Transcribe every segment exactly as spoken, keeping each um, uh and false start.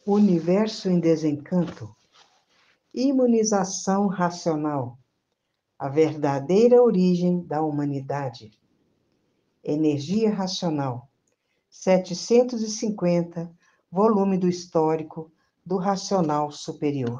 Universo em desencanto. Imunização racional. A verdadeira origem da humanidade. Energia racional. setecentos e cinquenta, volume do histórico do racional superior.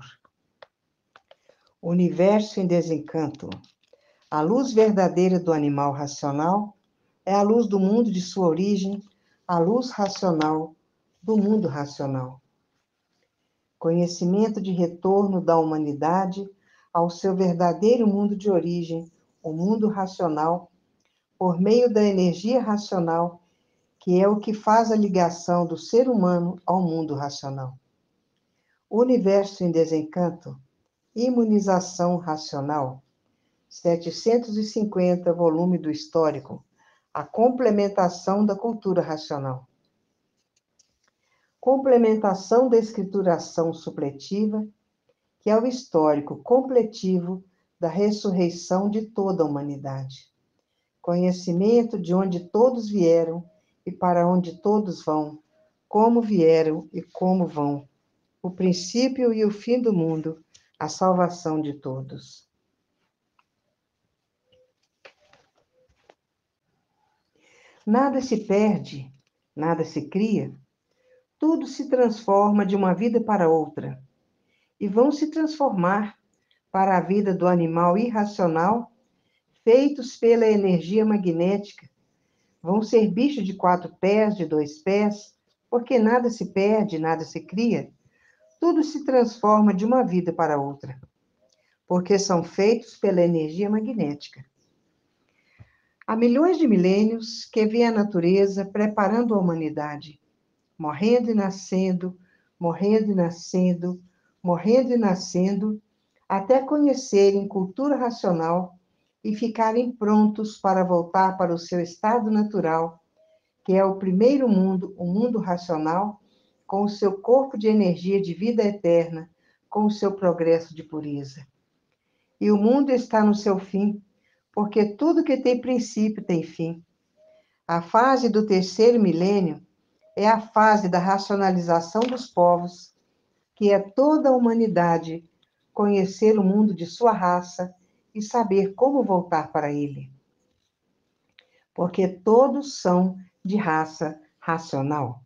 Universo em desencanto. A luz verdadeira do animal racional é a luz do mundo de sua origem, a luz racional do mundo racional. Conhecimento de retorno da humanidade ao seu verdadeiro mundo de origem, o mundo racional, por meio da energia racional, que é o que faz a ligação do ser humano ao mundo racional. Universo em desencanto, imunização racional, setecentos e cinquenta, volume do histórico, a complementação da cultura racional. Complementação da escrituração supletiva, que é o histórico completivo da ressurreição de toda a humanidade. Conhecimento de onde todos vieram e para onde todos vão, como vieram e como vão, o princípio e o fim do mundo, a salvação de todos. Nada se perde, nada se cria, tudo se transforma de uma vida para outra, e vão se transformar para a vida do animal irracional, feitos pela energia magnética. Vão ser bichos de quatro pés, de dois pés, porque nada se perde, nada se cria, tudo se transforma de uma vida para outra, porque são feitos pela energia magnética. Há milhões de milênios que vê a natureza preparando a humanidade, morrendo e nascendo, morrendo e nascendo, morrendo e nascendo, até conhecerem cultura racional e ficarem prontos para voltar para o seu estado natural, que é o primeiro mundo, o mundo racional, com o seu corpo de energia de vida eterna, com o seu progresso de pureza. E o mundo está no seu fim, porque tudo que tem princípio tem fim. A fase do terceiro milênio é a fase da racionalização dos povos, que é toda a humanidade conhecer o mundo de sua raça e saber como voltar para ele. Porque todos são de raça racional.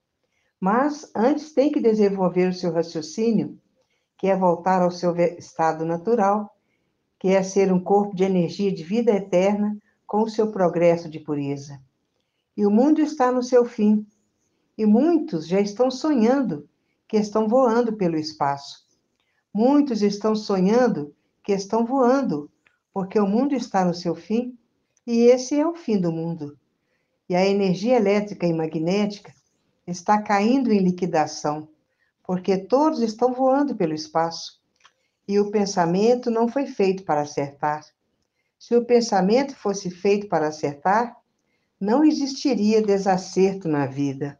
Mas antes tem que desenvolver o seu raciocínio, que é voltar ao seu estado natural, que é ser um corpo de energia de vida eterna com o seu progresso de pureza. E o mundo está no seu fim, e muitos já estão sonhando que estão voando pelo espaço. Muitos estão sonhando que estão voando, porque o mundo está no seu fim, e esse é o fim do mundo. E a energia elétrica e magnética está caindo em liquidação, porque todos estão voando pelo espaço. E o pensamento não foi feito para acertar. Se o pensamento fosse feito para acertar, não existiria desacerto na vida.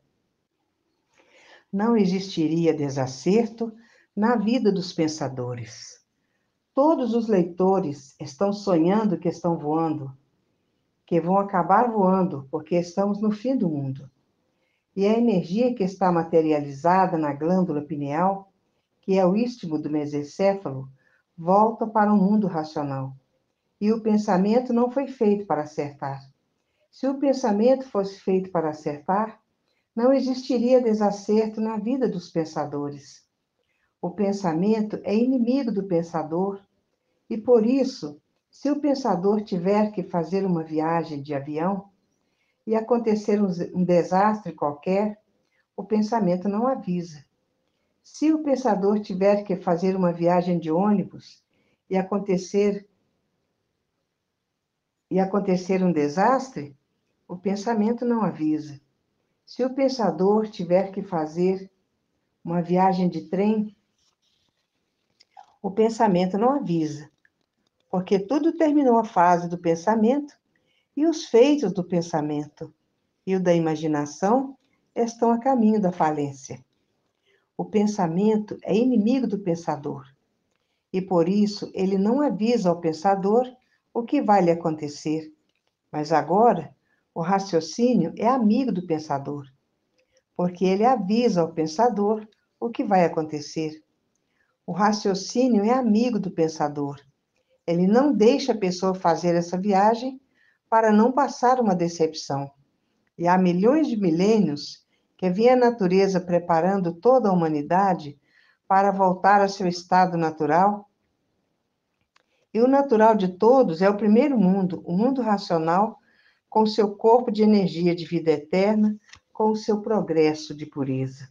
Não existiria desacerto na vida dos pensadores. Todos os leitores estão sonhando que estão voando, que vão acabar voando, porque estamos no fim do mundo. E a energia que está materializada na glândula pineal, que é o istmo do mesencéfalo, volta para o mundo racional. E o pensamento não foi feito para acertar. Se o pensamento fosse feito para acertar, não existiria desacerto na vida dos pensadores. O pensamento é inimigo do pensador, e por isso, se o pensador tiver que fazer uma viagem de avião e acontecer um desastre qualquer, o pensamento não avisa. Se o pensador tiver que fazer uma viagem de ônibus e acontecer e acontecer um desastre, o pensamento não avisa. Se o pensador tiver que fazer uma viagem de trem, o pensamento não avisa, porque tudo terminou a fase do pensamento e os feitos do pensamento e o da imaginação estão a caminho da falência. O pensamento é inimigo do pensador, e por isso ele não avisa ao pensador o que vai lhe acontecer. Mas agora, o raciocínio é amigo do pensador, porque ele avisa ao pensador o que vai acontecer. O raciocínio é amigo do pensador. Ele não deixa a pessoa fazer essa viagem para não passar uma decepção. E há milhões de milênios que vem a natureza preparando toda a humanidade para voltar ao seu estado natural. E o natural de todos é o primeiro mundo, o mundo racional, com seu corpo de energia de vida eterna, com o seu progresso de pureza.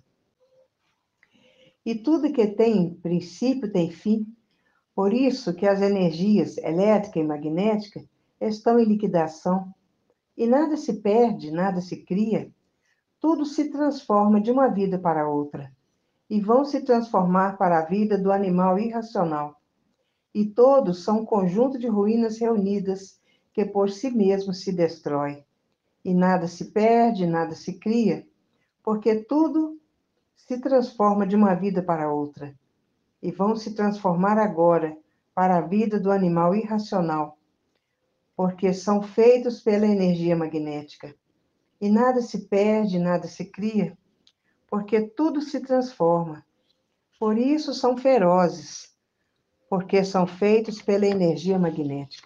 E tudo que tem princípio tem fim, por isso que as energias elétrica e magnética estão em liquidação, e nada se perde, nada se cria, tudo se transforma de uma vida para outra, e vão se transformar para a vida do animal irracional. E todos são um conjunto de ruínas reunidas que por si mesmos se destrói. E nada se perde, nada se cria, porque tudo se transforma de uma vida para outra. E vão se transformar agora para a vida do animal irracional, porque são feitos pela energia magnética. E nada se perde, nada se cria, porque tudo se transforma. Por isso são ferozes, porque são feitos pela energia magnética.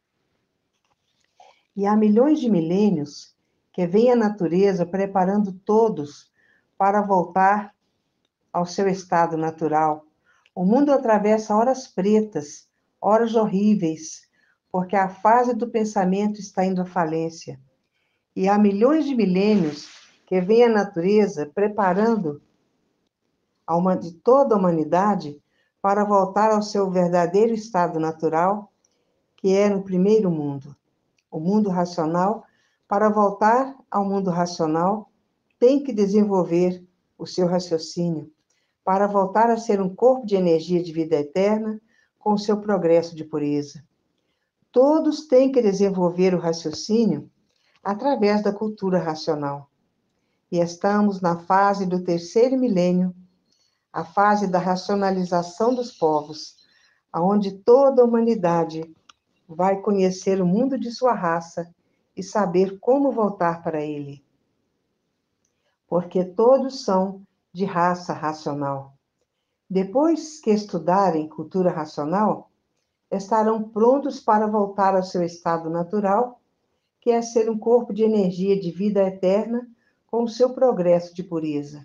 E há milhões de milênios que vem a natureza preparando todos para voltar ao seu estado natural. O mundo atravessa horas pretas, horas horríveis, porque a fase do pensamento está indo à falência. E há milhões de milênios que vem a natureza preparando a uma, de toda a humanidade para voltar ao seu verdadeiro estado natural, que é no primeiro mundo. O mundo racional, para voltar ao mundo racional, tem que desenvolver o seu raciocínio, para voltar a ser um corpo de energia de vida eterna, com o seu progresso de pureza. Todos têm que desenvolver o raciocínio através da cultura racional. E estamos na fase do terceiro milênio, a fase da racionalização dos povos, aonde toda a humanidade vai conhecer o mundo de sua raça e saber como voltar para ele. Porque todos são de raça racional. Depois que estudarem cultura racional, estarão prontos para voltar ao seu estado natural, que é ser um corpo de energia de vida eterna com o seu progresso de pureza.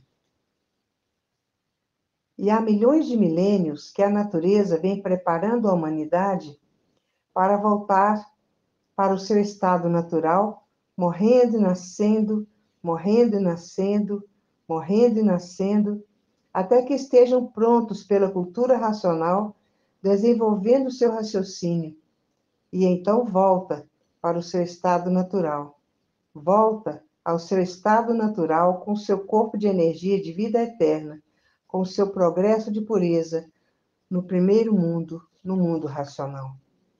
E há milhões de milênios que a natureza vem preparando a humanidade para voltar para o seu estado natural, morrendo e nascendo, morrendo e nascendo, morrendo e nascendo, até que estejam prontos pela cultura racional, desenvolvendo o seu raciocínio, e então volta para o seu estado natural. Volta ao seu estado natural com o seu corpo de energia de vida eterna, com o seu progresso de pureza no primeiro mundo, no mundo racional.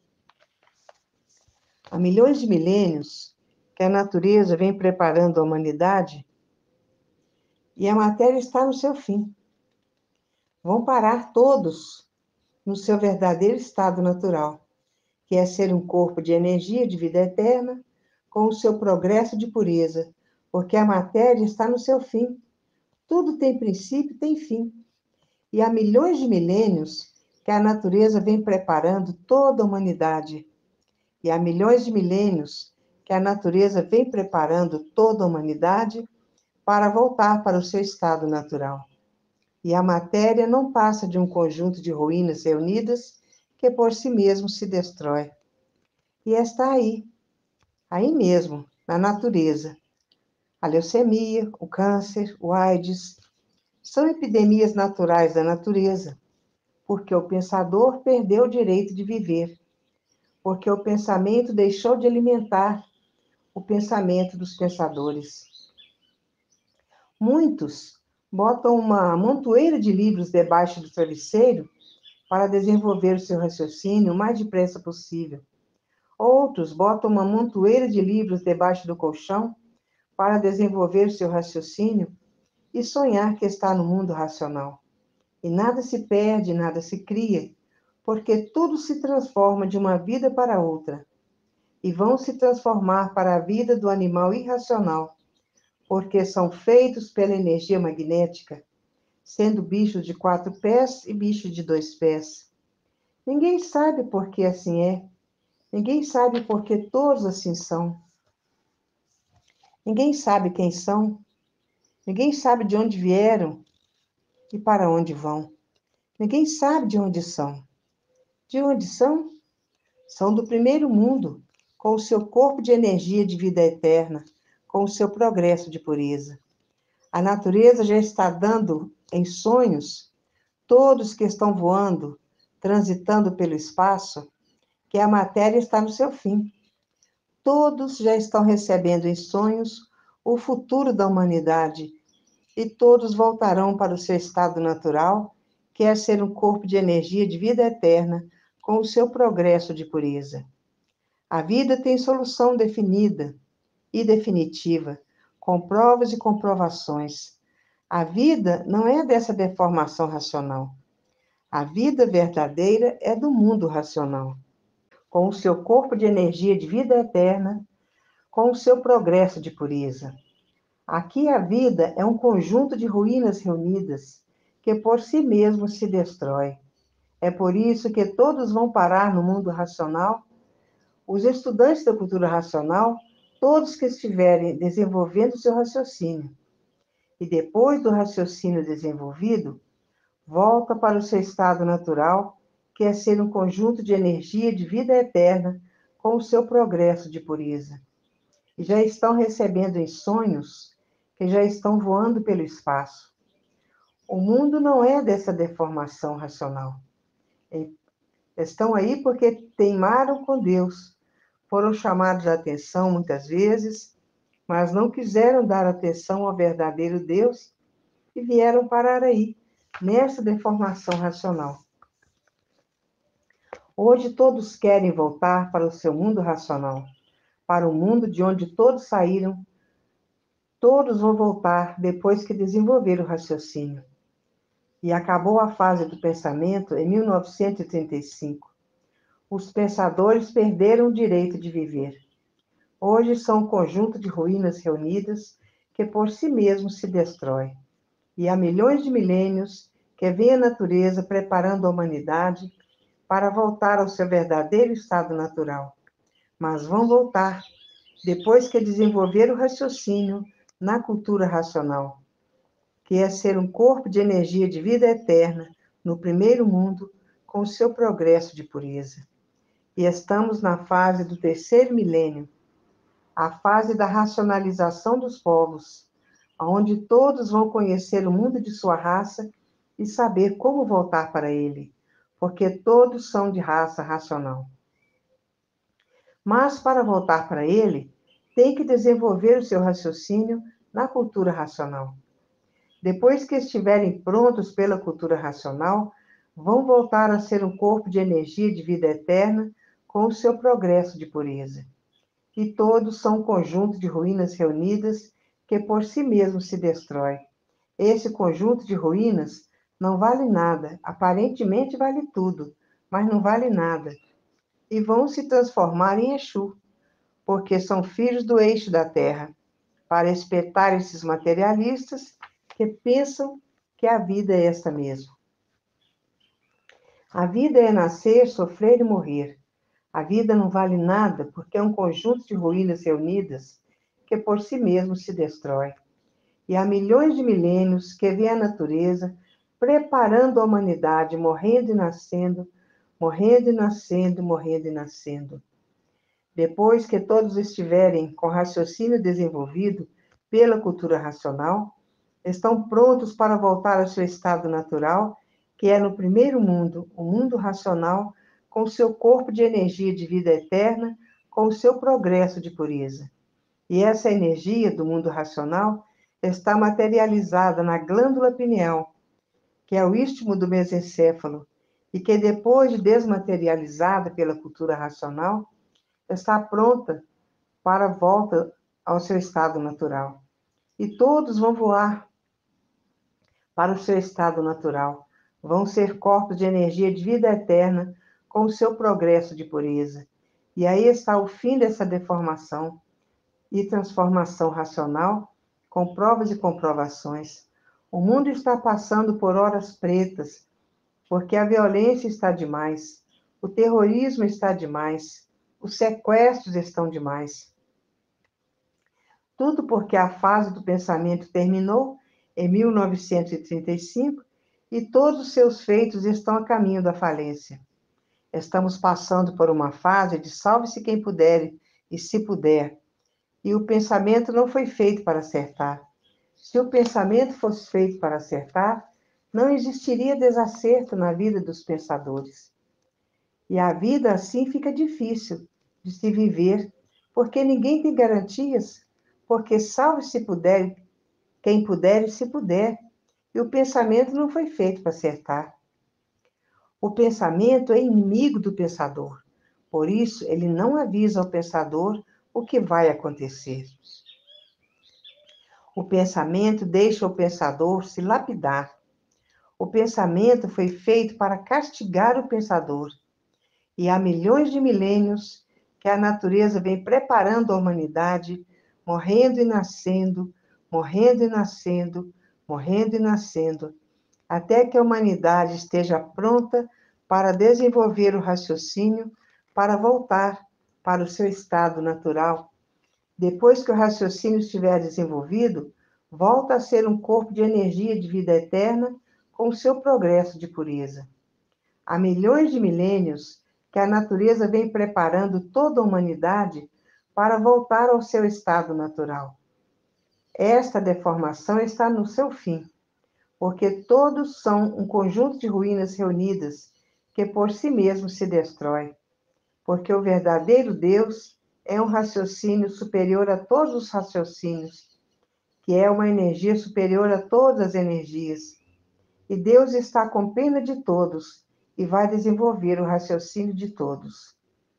Há milhões de milênios que a natureza vem preparando a humanidade e a matéria está no seu fim. Vão parar todos no seu verdadeiro estado natural, que é ser um corpo de energia de vida eterna com o seu progresso de pureza, porque a matéria está no seu fim. Tudo tem princípio e tem fim. E há milhões de milênios que a natureza vem preparando toda a humanidade. E há milhões de milênios que a natureza vem preparando toda a humanidade para voltar para o seu estado natural. E a matéria não passa de um conjunto de ruínas reunidas que por si mesmo se destrói. E está aí, aí mesmo, na natureza. A leucemia, o câncer, o AIDS, são epidemias naturais da natureza, porque o pensador perdeu o direito de viver, porque o pensamento deixou de alimentar o pensamento dos pensadores. Muitos botam uma montoeira de livros debaixo do travesseiro para desenvolver o seu raciocínio o mais depressa possível. Outros botam uma montoeira de livros debaixo do colchão para desenvolver o seu raciocínio e sonhar que está no mundo racional. E nada se perde, nada se cria, porque tudo se transforma de uma vida para outra. E vão se transformar para a vida do animal irracional, porque são feitos pela energia magnética, sendo bichos de quatro pés e bichos de dois pés. Ninguém sabe por que assim é. Ninguém sabe por que todos assim são. Ninguém sabe quem são. Ninguém sabe de onde vieram e para onde vão. Ninguém sabe de onde são. De onde são? São do primeiro mundo, com o seu corpo de energia de vida eterna, com o seu progresso de pureza. A natureza já está dando em sonhos todos que estão voando, transitando pelo espaço, que a matéria está no seu fim. Todos já estão recebendo em sonhos o futuro da humanidade e todos voltarão para o seu estado natural, que é ser um corpo de energia de vida eterna, com o seu progresso de pureza. A vida tem solução definida e definitiva, com provas e comprovações. A vida não é dessa deformação racional. A vida verdadeira é do mundo racional, com o seu corpo de energia de vida eterna, com o seu progresso de pureza. Aqui a vida é um conjunto de ruínas reunidas, que por si mesmo se destrói. É por isso que todos vão parar no mundo racional. Os estudantes da cultura racional, todos que estiverem desenvolvendo seu raciocínio. E depois do raciocínio desenvolvido, volta para o seu estado natural, que é ser um conjunto de energia de vida eterna com o seu progresso de pureza. E já estão recebendo em sonhos que já estão voando pelo espaço. O mundo não é dessa deformação racional. Estão aí porque teimaram com Deus, foram chamados a atenção muitas vezes, mas não quiseram dar atenção ao verdadeiro Deus e vieram parar aí, nessa deformação racional. Hoje todos querem voltar para o seu mundo racional, para o mundo de onde todos saíram. Todos vão voltar depois que desenvolveram o raciocínio. E acabou a fase do pensamento em mil novecentos e trinta e cinco. Os pensadores perderam o direito de viver. Hoje são um conjunto de ruínas reunidas que por si mesmos se destrói. E há milhões de milênios que vem a natureza preparando a humanidade para voltar ao seu verdadeiro estado natural. Mas vão voltar depois que desenvolver o raciocínio na cultura racional, que é ser um corpo de energia de vida eterna no primeiro mundo com o seu progresso de pureza. E estamos na fase do terceiro milênio, a fase da racionalização dos povos, onde todos vão conhecer o mundo de sua raça e saber como voltar para ele, porque todos são de raça racional. Mas para voltar para ele, tem que desenvolver o seu raciocínio na cultura racional. Depois que estiverem prontos pela cultura racional, vão voltar a ser um corpo de energia de vida eterna com o seu progresso de pureza. E todos são um conjunto de ruínas reunidas que por si mesmo se destrói. Esse conjunto de ruínas não vale nada, aparentemente vale tudo, mas não vale nada. E vão se transformar em Exu, porque são filhos do eixo da Terra, para espetar esses materialistas que pensam que a vida é esta mesmo. A vida é nascer, sofrer e morrer. A vida não vale nada porque é um conjunto de ruínas reunidas que por si mesmo se destrói. E há milhões de milênios que vê a natureza preparando a humanidade, morrendo e nascendo, morrendo e nascendo, morrendo e nascendo. Depois que todos estiverem com raciocínio desenvolvido pela cultura racional, estão prontos para voltar ao seu estado natural, que é no primeiro mundo, o mundo racional, com o seu corpo de energia de vida eterna, com o seu progresso de pureza. E essa energia do mundo racional está materializada na glândula pineal, que é o istmo do mesencéfalo, e que depois de desmaterializada pela cultura racional, está pronta para a volta ao seu estado natural. E todos vão voar para o seu estado natural. Vão ser corpos de energia de vida eterna com o seu progresso de pureza. E aí está o fim dessa deformação e transformação racional, com provas e comprovações. O mundo está passando por horas pretas, porque a violência está demais, o terrorismo está demais, os sequestros estão demais. Tudo porque a fase do pensamento terminou em mil novecentos e trinta e cinco e todos os seus feitos estão a caminho da falência. Estamos passando por uma fase de salve-se quem puder e se puder, e o pensamento não foi feito para acertar. Se o pensamento fosse feito para acertar, não existiria desacerto na vida dos pensadores. E a vida assim fica difícil de se viver, porque ninguém tem garantias, porque salve se puder, quem puder e se puder, e o pensamento não foi feito para acertar. O pensamento é inimigo do pensador, por isso ele não avisa ao pensador o que vai acontecer. O pensamento deixa o pensador se lapidar. O pensamento foi feito para castigar o pensador. E há milhões de milênios que a natureza vem preparando a humanidade, morrendo e nascendo, morrendo e nascendo, morrendo e nascendo, até que a humanidade esteja pronta para desenvolver o raciocínio, para voltar para o seu estado natural. Depois que o raciocínio estiver desenvolvido, volta a ser um corpo de energia de vida eterna com o seu progresso de pureza. Há milhões de milênios que a natureza vem preparando toda a humanidade para voltar ao seu estado natural. Esta deformação está no seu fim, porque todos são um conjunto de ruínas reunidas que por si mesmo se destrói, porque o verdadeiro Deus é um raciocínio superior a todos os raciocínios, que é uma energia superior a todas as energias. E Deus está com pena de todos e vai desenvolver o raciocínio de todos.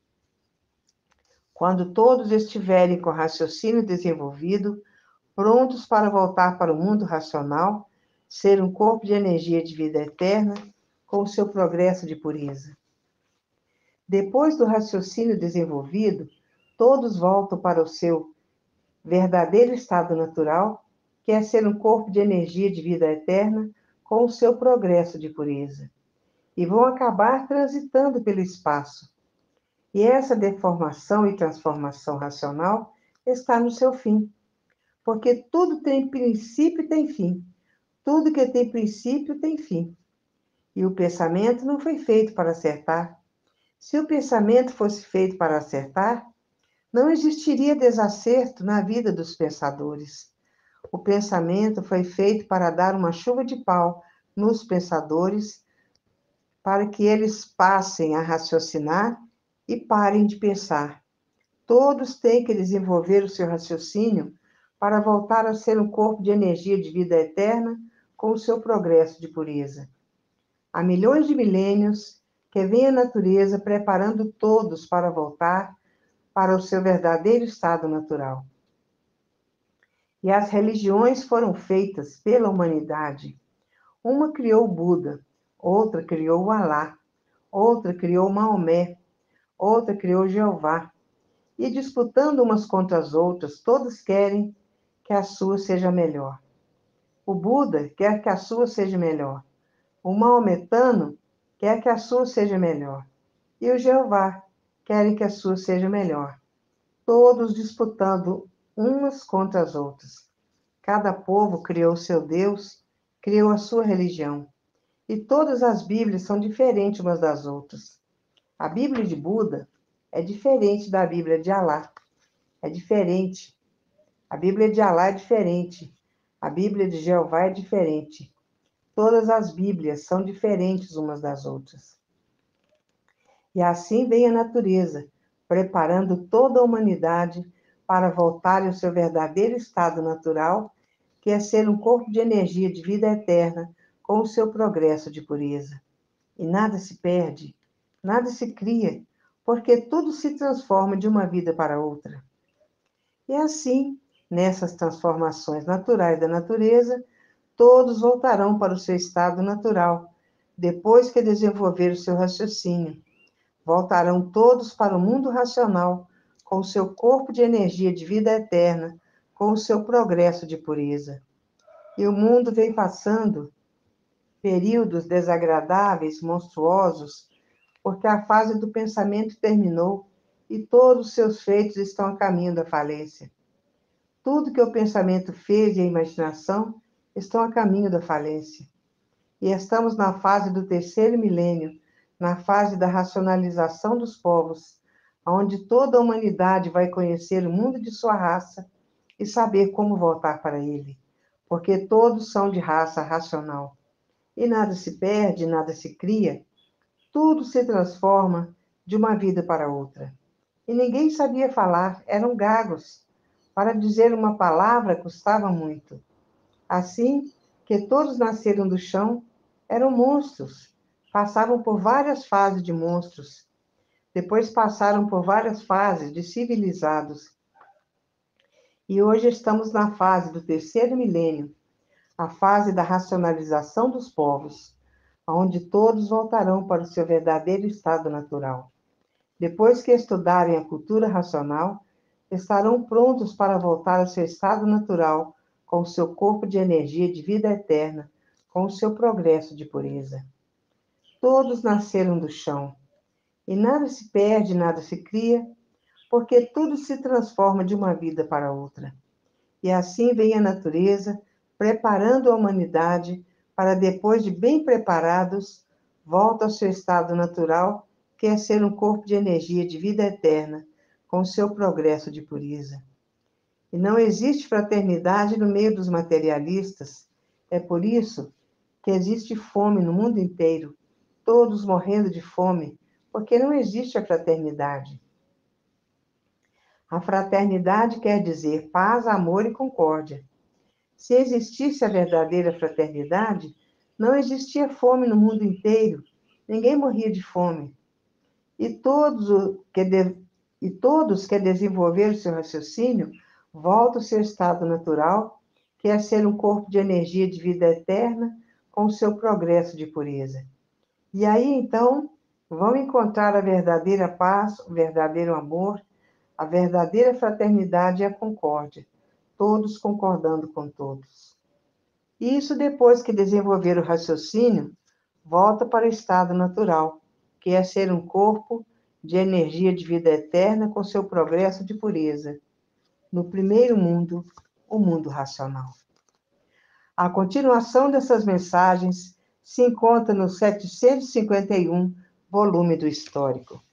Quando todos estiverem com o raciocínio desenvolvido, prontos para voltar para o mundo racional, ser um corpo de energia de vida eterna, com o seu progresso de pureza. Depois do raciocínio desenvolvido, todos voltam para o seu verdadeiro estado natural, que é ser um corpo de energia de vida eterna, com o seu progresso de pureza. E vão acabar transitando pelo espaço. E essa deformação e transformação racional está no seu fim. Porque tudo tem princípio e tem fim. Tudo que tem princípio tem fim. E o pensamento não foi feito para acertar. Se o pensamento fosse feito para acertar, não existiria desacerto na vida dos pensadores. O pensamento foi feito para dar uma chuva de pau nos pensadores, para que eles passem a raciocinar e parem de pensar. Todos têm que desenvolver o seu raciocínio para voltar a ser um corpo de energia de vida eterna com o seu progresso de pureza. Há milhões de milênios que vem a natureza preparando todos para voltar para o seu verdadeiro estado natural. E as religiões foram feitas pela humanidade. Uma criou o Buda, outra criou o Alá, outra criou Maomé, outra criou Jeová. E disputando umas contra as outras, todas querem que a sua seja melhor. O Buda quer que a sua seja melhor. O maometano quer que a sua seja melhor. E o Jeová quer que a sua seja melhor. Todos disputando umas contra as outras. Cada povo criou seu Deus, criou a sua religião. E todas as Bíblias são diferentes umas das outras. A Bíblia de Buda é diferente da Bíblia de Alá. É diferente. A Bíblia de Alá é diferente. A Bíblia de Jeová é diferente. Todas as Bíblias são diferentes umas das outras. E assim vem a natureza, preparando toda a humanidade para voltar ao seu verdadeiro estado natural, que é ser um corpo de energia de vida eterna, com o seu progresso de pureza. E nada se perde, nada se cria, porque tudo se transforma de uma vida para outra. E assim, nessas transformações naturais da natureza, todos voltarão para o seu estado natural, depois que desenvolver o seu raciocínio. Voltarão todos para o mundo racional, com o seu corpo de energia de vida eterna, com o seu progresso de pureza. E o mundo vem passando períodos desagradáveis, monstruosos, porque a fase do pensamento terminou e todos os seus feitos estão a caminho da falência. Tudo que o pensamento fez e a imaginação estão a caminho da falência. E estamos na fase do terceiro milênio, na fase da racionalização dos povos, onde toda a humanidade vai conhecer o mundo de sua raça e saber como voltar para ele, porque todos são de raça racional. E nada se perde, nada se cria, tudo se transforma de uma vida para outra. E ninguém sabia falar, eram gagos. Para dizer uma palavra custava muito. Assim que todos nasceram do chão, eram monstros. Passavam por várias fases de monstros. Depois passaram por várias fases de civilizados. E hoje estamos na fase do terceiro milênio, a fase da racionalização dos povos, onde todos voltarão para o seu verdadeiro estado natural. Depois que estudarem a cultura racional, estarão prontos para voltar ao seu estado natural, com o seu corpo de energia de vida eterna, com o seu progresso de pureza. Todos nasceram do chão, e nada se perde, nada se cria, porque tudo se transforma de uma vida para outra. E assim vem a natureza, preparando a humanidade para, depois de bem preparados, volta ao seu estado natural, que é ser um corpo de energia de vida eterna, com o seu progresso de pureza. E não existe fraternidade no meio dos materialistas. É por isso que existe fome no mundo inteiro, todos morrendo de fome, porque não existe a fraternidade. A fraternidade quer dizer paz, amor e concórdia. Se existisse a verdadeira fraternidade, não existia fome no mundo inteiro, ninguém morria de fome. E todos que, de, e todos que desenvolveram seu raciocínio voltam ao seu estado natural, que é ser um corpo de energia de vida eterna com o seu progresso de pureza. E aí, então, vão encontrar a verdadeira paz, o verdadeiro amor, a verdadeira fraternidade e a concórdia, todos concordando com todos. E isso, depois que desenvolver o raciocínio, volta para o estado natural, que é ser um corpo de energia de vida eterna com seu progresso de pureza. No primeiro mundo, o mundo racional. A continuação dessas mensagens se encontra no setecentos e cinquenta e um, volume do Histórico.